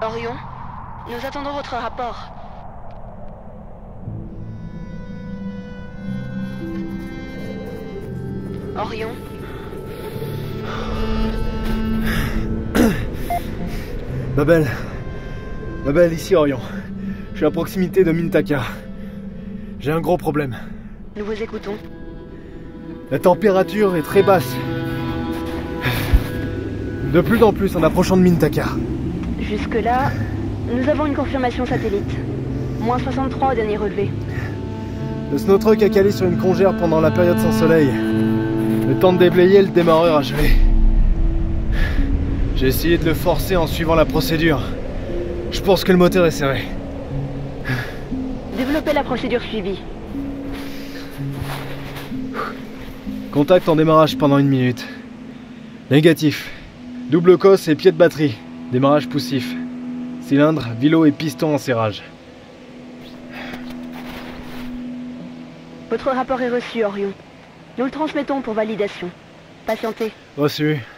Orion, nous attendons votre rapport. Orion. Babel, ici Orion. Je suis à proximité de Mintaka. J'ai un gros problème. Nous vous écoutons. La température est très basse. De plus en plus en approchant de Mintaka. Jusque-là, nous avons une confirmation satellite. Moins 63 au dernier relevé. Le snowtruck a calé sur une congère pendant la période sans soleil. Le temps de déblayer, le démarreur a gelé. J'ai essayé de le forcer en suivant la procédure. Je pense que le moteur est serré. Développez la procédure suivie. Contact en démarrage pendant 1 minute. Négatif. Double cosse et pied de batterie. Démarrage poussif. Cylindre, vilo et piston en serrage. Votre rapport est reçu, Orion. Nous le transmettons pour validation. Patientez. Reçu.